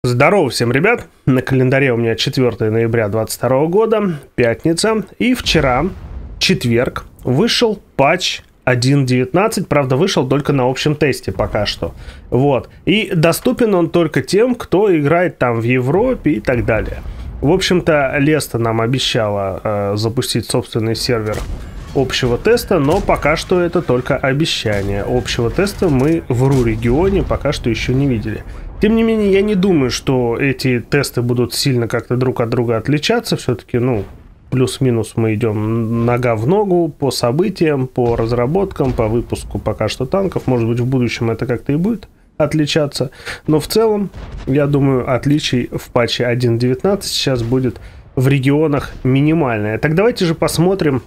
Здорово всем, ребят! На календаре у меня 4 ноября 2022 года, пятница. И вчера, четверг, вышел патч 1.19. Правда, вышел только на общем тесте пока что. Вот. И доступен он только тем, кто играет там в Европе и так далее. В общем-то, Леста нам обещала запустить собственный сервер общего теста, но пока что это только обещание. Общего теста мы в РУ-регионе пока что еще не видели. Тем не менее, я не думаю, что эти тесты будут сильно как-то друг от друга отличаться. Все-таки, плюс-минус мы идем нога в ногу по событиям, по разработкам, по выпуску пока что танков. Может быть, в будущем это как-то и будет отличаться. Но в целом, я думаю, отличий в патче 1.19 сейчас будет в регионах минимальное. Так давайте же посмотрим,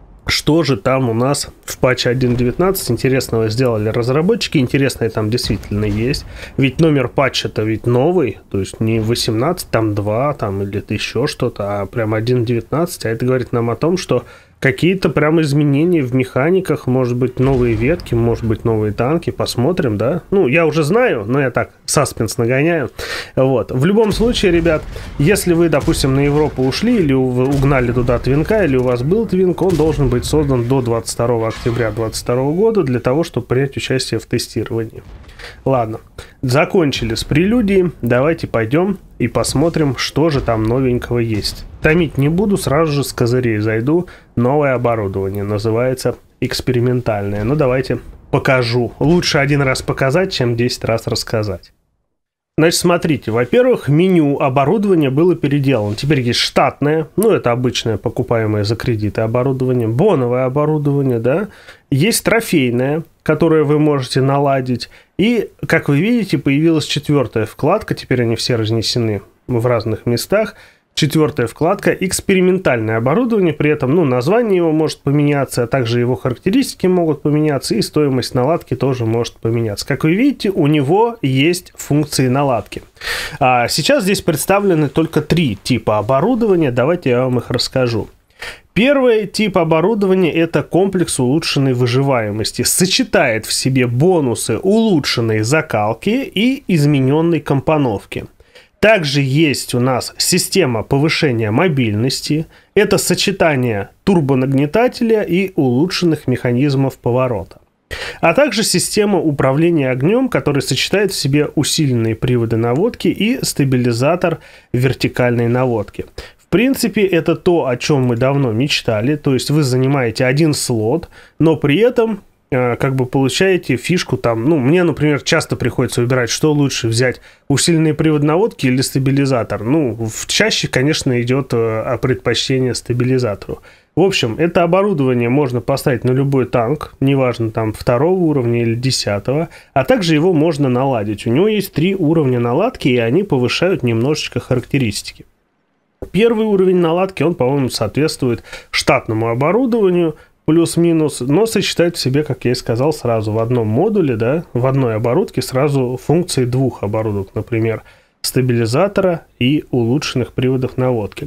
что же там у нас в патче 1.19 интересного сделали разработчики. Интересное там действительно есть. Ведь номер патча-то ведь новый. То есть не 18, там 2, там или еще что-то, а прям 1.19. А это говорит нам о том, что какие-то прям изменения в механиках, может быть, новые ветки, может быть, новые танки. Посмотрим, да? Я уже знаю, но я так саспенс нагоняю. Вот. В любом случае, ребят, если вы, допустим, на Европу ушли или угнали туда твинка, или у вас был твинк, он должен быть создан до 22 октября 2022 года для того, чтобы принять участие в тестировании. Ладно, закончили с прелюдией. Давайте пойдем и посмотрим, что же там новенького есть. Томить не буду, сразу же с козырей зайду. Новое оборудование, называется экспериментальное. Давайте покажу. Лучше один раз показать, чем 10 раз рассказать. Значит, смотрите, во-первых, меню оборудования было переделано. Теперь есть штатное, это обычное покупаемое за кредиты оборудование, боновое оборудование, да. Есть трофейное, которое вы можете наладить. И, как вы видите, появилась 4-я вкладка, теперь они все разнесены в разных местах. 4-я вкладка «Экспериментальное оборудование», при этом название его может поменяться, а также его характеристики могут поменяться, и стоимость наладки тоже может поменяться. Как вы видите, у него есть функции наладки. Сейчас здесь представлены только 3 типа оборудования, давайте я вам их расскажу. Первый тип оборудования – это комплекс улучшенной выживаемости. Сочетает в себе бонусы улучшенной закалки и измененной компоновки. Также есть у нас система повышения мобильности. Это сочетание турбонагнетателя и улучшенных механизмов поворота. А также система управления огнем, которая сочетает в себе усиленные приводы наводки и стабилизатор вертикальной наводки. В принципе, это то, о чем мы давно мечтали. То есть вы занимаете один слот, но при этом получаете фишку там. Мне, например, часто приходится выбирать, что лучше взять: усиленный привод наводки или стабилизатор. Чаще, конечно, идет предпочтение стабилизатору. В общем, это оборудование можно поставить на любой танк, неважно, там 2-го уровня или 10-го, а также его можно наладить. У него есть 3 уровня наладки, и они повышают немножечко характеристики. Первый уровень наладки, он, по-моему, соответствует штатному оборудованию, плюс-минус, но сочетает в себе, как я и сказал, сразу в одном модуле, да, в одной оборудке сразу функции 2 оборудок, например, стабилизатора и улучшенных приводов наводки.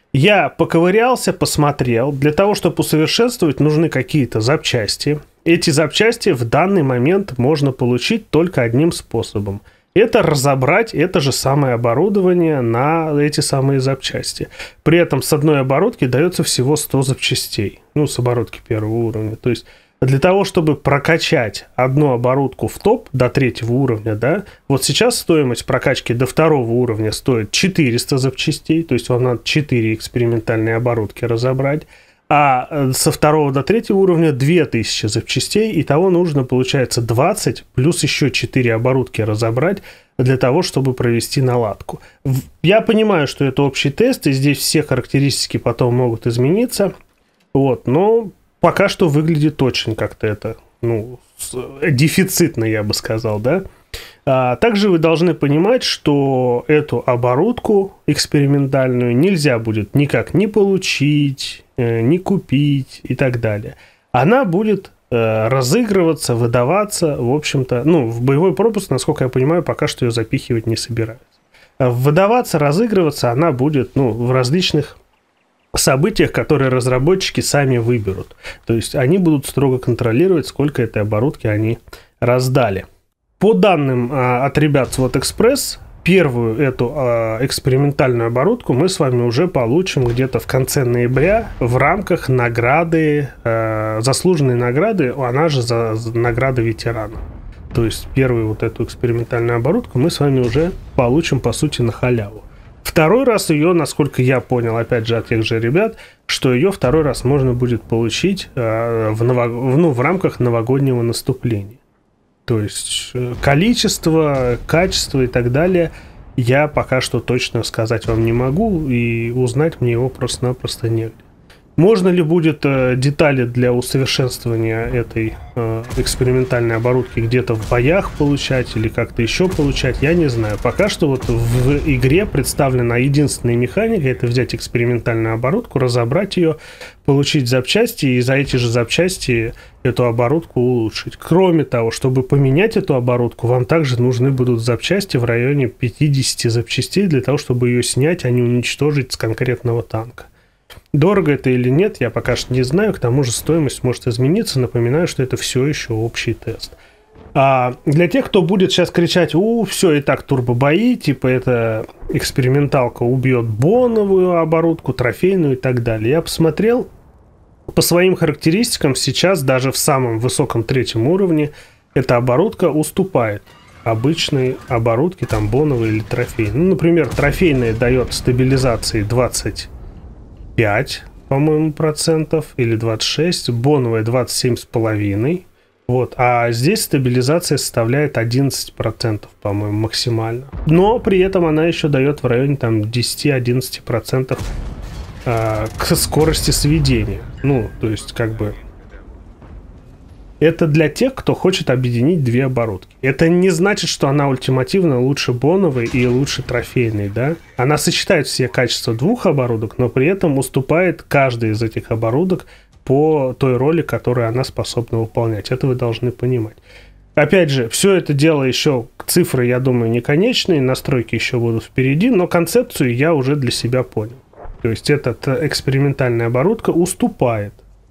Я поковырялся, посмотрел. Для того, чтобы усовершенствовать, нужны какие-то запчасти. Эти запчасти в данный момент можно получить только одним способом. Это разобрать это же самое оборудование на эти самые запчасти. При этом с одной оборудки дается всего 100 запчастей. С оборудки 1-го уровня. То есть для того, чтобы прокачать одну оборудку в топ до 3-го уровня, да, вот сейчас стоимость прокачки до 2-го уровня стоит 400 запчастей. То есть вам надо 4 экспериментальные оборудки разобрать. А со 2 до 3 уровня 2000 запчастей. Итого нужно, получается, 20 плюс еще 4 оборудки разобрать для того, чтобы провести наладку. Я понимаю, что это общий тест, и здесь все характеристики потом могут измениться. Но пока что выглядит очень как-то это, дефицитно, я бы сказал, да. Также вы должны понимать, что эту оборудку экспериментальную нельзя будет никак не получить, не купить и так далее. Она будет разыгрываться, выдаваться, в общем-то, в боевой пропуск, насколько я понимаю, пока что ее запихивать не собираются. Выдаваться, разыгрываться она будет, в различных событиях, которые разработчики сами выберут. То есть они будут строго контролировать, сколько этой оборудки они раздали. По данным от ребят с Вот Экспресс, первую эту экспериментальную оборудку мы с вами уже получим где-то в конце ноября в рамках награды, заслуженной награды, она же за награда ветерана. То есть первую вот эту экспериментальную оборудку мы с вами уже получим, по сути, на халяву. Второй раз ее, насколько я понял, опять же, от тех же ребят, что ее второй раз можно будет получить в рамках новогоднего наступления. То есть количество, качество и так далее я пока что точно сказать вам не могу, и узнать мне его просто-напросто негде. Можно ли будет детали для усовершенствования этой экспериментальной оборудки где-то в боях получать или как-то еще получать, я не знаю. Пока что вот в игре представлена единственная механика — это взять экспериментальную оборудку, разобрать ее, получить запчасти и за эти же запчасти эту оборудку улучшить. Кроме того, чтобы поменять эту оборудку, вам также нужны будут запчасти в районе 50 запчастей для того, чтобы ее снять, а не уничтожить с конкретного танка. Дорого это или нет, я пока что не знаю. К тому же стоимость может измениться. Напоминаю, что это все еще общий тест. А для тех, кто будет сейчас кричать: все, и так турбобои, типа это эксперименталка убьет боновую оборудку, трофейную и так далее. Я посмотрел по своим характеристикам, сейчас даже в самом высоком 3-м уровне эта оборудка уступает обычной оборудке, там боновой или трофейной. Ну, например, трофейная дает стабилизации 25, по-моему, процентов, или 26, боновая 27,5. Вот, а здесь стабилизация составляет 11%, по-моему, максимально. Но при этом она еще дает в районе там 10-11% к скорости сведения. Ну, то есть, как бы, это для тех, кто хочет объединить две оборудки. Это не значит, что она ультимативно лучше боновой и лучше трофейной, да? Она сочетает все качества двух оборудок, но при этом уступает каждой из этих оборудок по той роли, которую она способна выполнять. Это вы должны понимать. Опять же, все это дело еще, цифры, я думаю, не конечные, настройки еще будут впереди, но концепцию я уже для себя понял. То есть эта экспериментальная оборудка уступает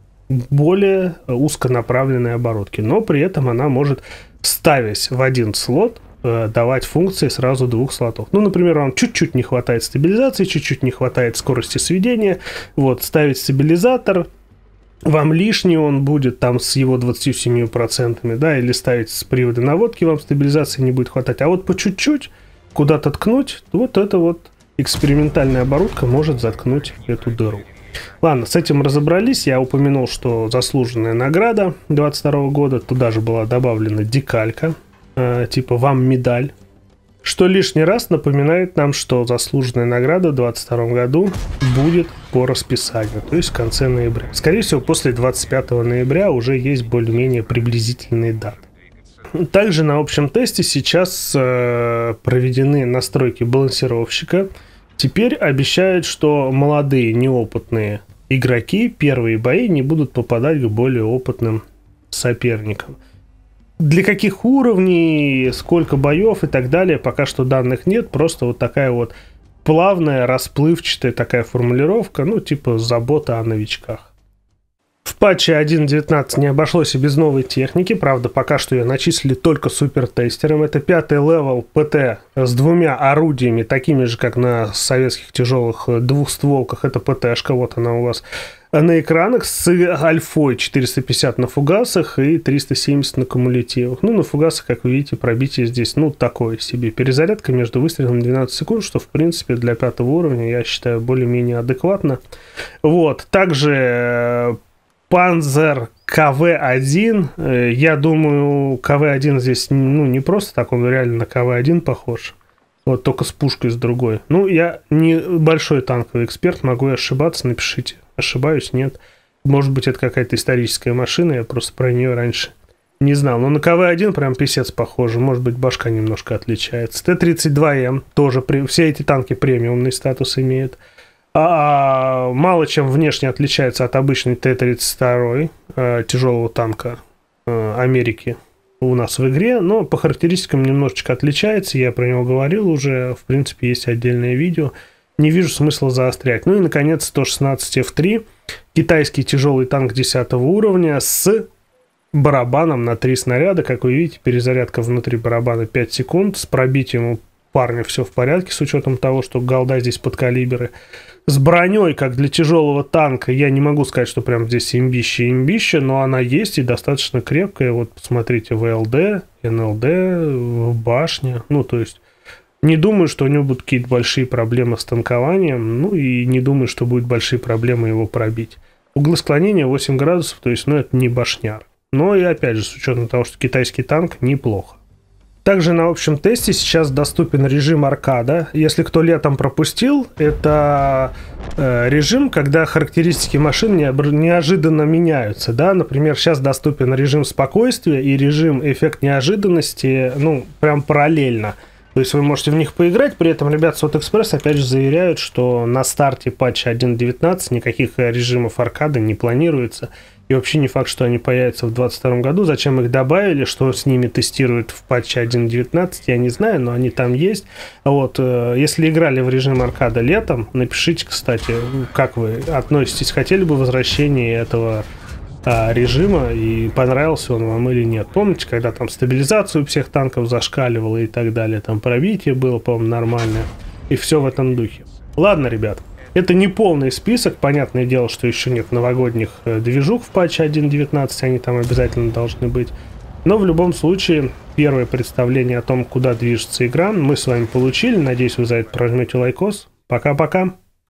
более узконаправленной оборудке, но при этом она может, ставясь в один слот, давать функции сразу двух слотов. Ну, например, вам чуть-чуть не хватает стабилизации, чуть-чуть не хватает скорости сведения. Вот, ставить стабилизатор, вам лишний он будет там с его 27%, да, или ставить с привода наводки, вам стабилизации не будет хватать. А вот по чуть-чуть куда-то ткнуть, вот это вот экспериментальная оборудка может заткнуть эту дыру. Ладно, с этим разобрались. Я упомянул, что заслуженная награда 22 года, туда же была добавлена декалька, типа вам медаль, что лишний раз напоминает нам, что заслуженная награда в 22 году будет по расписанию, то есть в конце ноября. Скорее всего, после 25 ноября уже есть более-менее приблизительные даты. Также на общем тесте сейчас проведены настройки балансировщика. Теперь обещают, что молодые, неопытные игроки первые бои не будут попадать к более опытным соперникам. Для каких уровней, сколько боев и так далее, пока что данных нет. Просто вот такая вот плавная, расплывчатая такая формулировка, ну типа забота о новичках. В патче 1.19 не обошлось и без новой техники, правда, пока что ее начислили только супертестером. Это 5-й левел ПТ с двумя орудиями, такими же, как на советских тяжелых двухстволках. Это ПТшка, вот она у вас на экранах, с альфой 450 на фугасах и 370 на кумулятивах. Ну, на фугасах, как вы видите, пробитие здесь, ну, такое себе. Перезарядка между выстрелами 12 секунд, что, в принципе, для 5-го уровня, я считаю, более-менее адекватно. Вот, также Panzer КВ-1, я думаю, КВ-1 здесь, ну, не просто так, он реально на КВ-1 похож, вот только с пушкой с другой. Ну, я не большой танковый эксперт, могу ошибаться, напишите, ошибаюсь, нет. Может быть, это какая-то историческая машина, я просто про нее раньше не знал. Но на КВ-1 прям писец похоже, может быть, башка немножко отличается. Т-32М тоже, все эти танки премиумный статус имеют. Мало чем внешне отличается от обычной Т-32 тяжелого танка Америки у нас в игре, но по характеристикам немножечко отличается, я про него говорил уже, в принципе, есть отдельное видео, не вижу смысла заострять. Ну и, наконец, 116 F3, китайский тяжелый танк 10 уровня с барабаном на 3 снаряда, как вы видите, перезарядка внутри барабана 5 секунд, с пробитием парня все в порядке, с учетом того, что голда здесь подкалиберы. С броней, как для тяжелого танка, я не могу сказать, что прям здесь имбища, но она есть и достаточно крепкая. Вот посмотрите, ВЛД, НЛД, башня. Ну, то есть, не думаю, что у него будут какие-то большие проблемы с танкованием, ну, и не думаю, что будут большие проблемы его пробить. Углы склонения 8 градусов, то есть, ну, это не башняр. Но и опять же, с учетом того, что китайский танк, неплохо. Также на общем тесте сейчас доступен режим аркада. Если кто летом пропустил, это режим, когда характеристики машин неожиданно меняются. Да? Например, сейчас доступен режим спокойствия и режим эффект неожиданности, ну, прям параллельно. То есть вы можете в них поиграть, при этом ребята с Express опять же заверяют, что на старте патча 1.19 никаких режимов аркады не планируется. И вообще не факт, что они появятся в 2022 году. Зачем их добавили, что с ними тестируют в патче 1.19, я не знаю, но они там есть. Вот, если играли в режим аркада летом, напишите, кстати, как вы относитесь, хотели бы возвращения этого режима, и понравился он вам или нет. Помните, когда там стабилизацию всех танков зашкаливало и так далее, там пробитие было, по-моему, нормальное, и все в этом духе. Ладно, ребят. Это не полный список, понятное дело, что еще нет новогодних движух в патче 1.19, они там обязательно должны быть. Но в любом случае, первое представление о том, куда движется игра, мы с вами получили. Надеюсь, вы за это прожмете лайкос. Пока-пока.